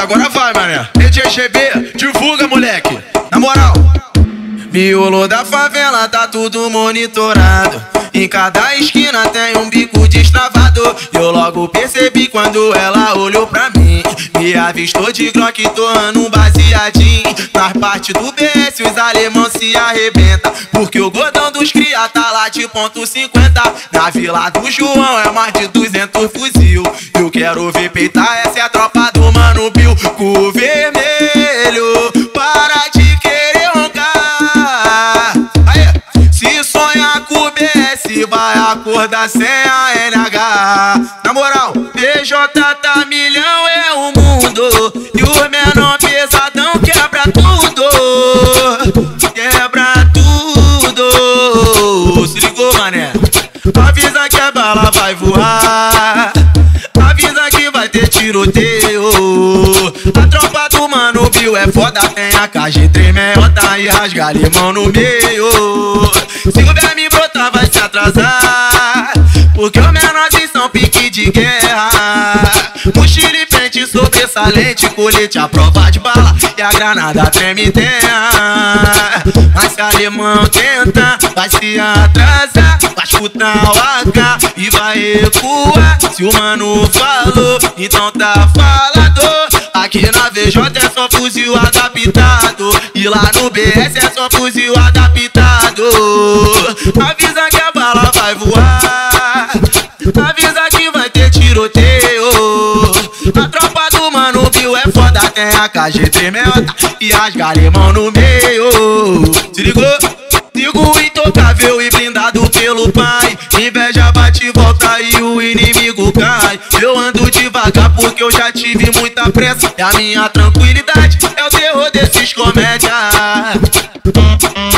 agora vai, mané. DJ GB, divulga, moleque. Na moral. Miolo da favela tá tudo monitorado. Em cada esquina tem um bico destravado. Eu logo percebi quando ela olhou pra mim. Me avistou de Glock toando um baseadinho. Nas partes do BS os alemão se arrebenta, porque o gordão dos cria tá lá de ponto 50. Na Vila do João é mais de 200 fuzil. Eu quero ver peitar, essa é a tropa do Mano Bill. Com vermelho, para de querer roncar. Aê. Se sonhar com o BS, vai acordar sem a NH. Na moral, PJ tá milhão, é o mundo. E o menor pesadão quebra tudo. Quebra tudo. Se ligou, mané? Avisa que a bala vai voar. Avisa que vai ter tiroteio. A tropa do Mano Bill é foda, tem a KG3 meiota e rasga limão no meio. Se o verme brotar vai se atrasar, porque os menorzinhos são pique de guerra. Mochila e pente sobressalente, colete à prova de bala e a granada treme terra. Mas se alemão tenta, vai se atrasar, vai escutar o AK e vai recuar. Se o mano falou, então tá falado. Aqui na VJ é só fuzil adaptado, e lá no BS é só fuzil adaptado. Avisa que a bala vai voar, avisa que vai ter tiroteio. A tropa do Mano Bill é foda, tem a KG3 meiota e as galimão no meio. Se ligou? Sigo intocável e blindado pelo pai. Inveja bate e volta e o inimigo cai. Eu ando devagar porque eu já tive muita pressa. E a minha tranquilidade é o terror desses comédias.